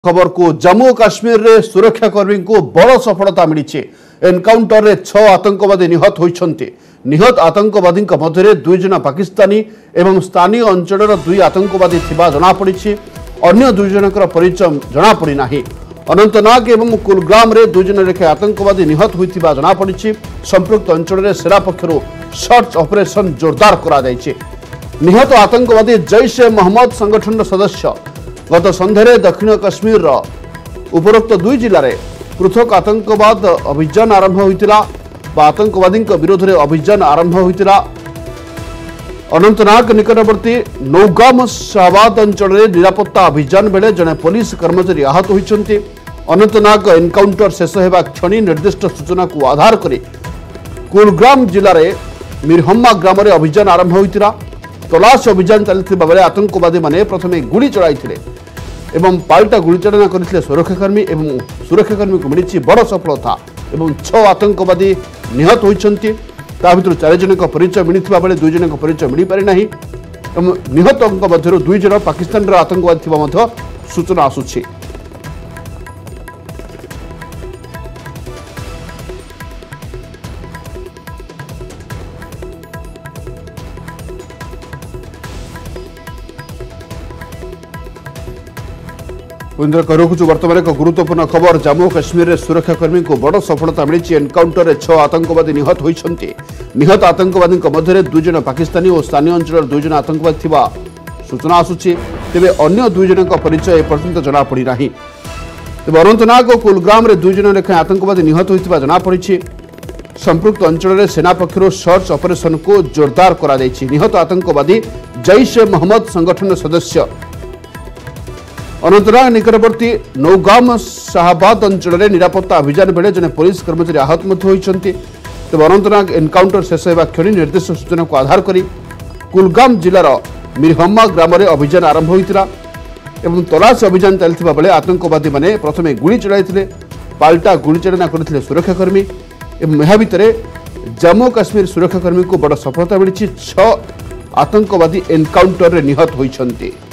खबर को जम्मू और काश्मीर रे सुरक्षाकर्मी को बड़ सफलता मिली। एनकाउंटर रे 6 आतंकवादी निहत होइछन्ते। निहत आतंकवादी मध्य 2 जन पाकिस्तानी एवं स्थानीय अंचल 2 आतंकवादी थिबा जना पड़ी। अन्य 2 जनकर परिचय जना पड़ी नाही। अनंतनाग एवं कुलगाम रे 2 जन लेखे आतंकवादी निहत होइथिबा जना पड़ी। संपृक्त अंचल रे सेना पक्षरु सर्च ऑपरेशन जोरदार करा जायछि। निहत आतंकवादी जैश ए मोहम्मद संगठन सदस्य गत संध्यारे दक्षिण काश्मीर उपरोक्त 2 जिले में पृथक आतंकवाद अभियान आरंभ होता। आतंकवादी विरोध में अभियान आरंभ होता। अनंतनाग निकटवर्ती नौगाम शाहबाद अंचल में निरापत्ता अभियान बेले जड़े पुलिस कर्मचारी आहत होती। अनंतनाग एनकाउंटर शेष होगा क्षण निर्दिष्ट सूचना को आधार कर कुलगाम जिले में मिरहम्मा ग्राम में अभियान आरंभ होता। तलाश अभियान चलता बेले आतंकवादी माने प्रथमे गुली चलाई एवं पाल्टा गुलीचालना करते सुरक्षाकर्मी एवं सुरक्षाकर्मी को मिली बड़ सफलता। 6 आतंकवादी निहत होती। भर 4 जन परिचय मिलता बेले 2 जन परिचय मिल पारि नहीं। निहत मध्य 2 जन पाकिस्तान आतंकवादी थिबा सूचना आसुछि। रखुचु वर्तमान एक गुरुत्वपूर्ण खबर। जम्मू और काश्मीर रे सुरक्षाकर्मी को बड़ सफलता मिली। एनकाउंटर रे 6 आतंकवादी निहत होइछन्ते। निहत आतंकवादी मध्य 2 जन पाकिस्तानी और स्थानीय अंचल 2 जन आतंकवादी थिबा सूचना आसुछि। तेबे अन्य 2 जन परिचय एपर्यंत जना पड़ी नाही। तेबे अनंतनाग और कुलगाम रे 2 जन लेखा आतंकवादी निहत होइथिबा जना पड़ी। संपृक्त अंचल रे सेना पक्षरु सर्च ऑपरेशन को जोरदार करा जायछि। निहत आतंकवादी जैश ए मोहम्मद संगठन सदस्य अनंतनाग निकटवर्ती नौगाम शाहबाद अंचल में निरापत्ता अभियान बेले जड़े पुलिस कर्मचारी आहत होती। तेज अनंतनाग एनकाउंटर शेष होगा क्षण निर्दिष्ट सूचना को आधार कर कुलगाम जिलार मिरहम्मा ग्राम में अभियान आरंभ होता। तलाश अभियान चलता बेले आतंकवादी माने प्रथमे गुली चलाई पाल्टा गुलीचालना करते सुरक्षाकर्मी एवं यह भितर जम्मू काश्मीर सुरक्षाकर्मी को बड़ सफलता मिली। 6 आतंकवादी एनकाउंटर रे निहत होइछन्ते।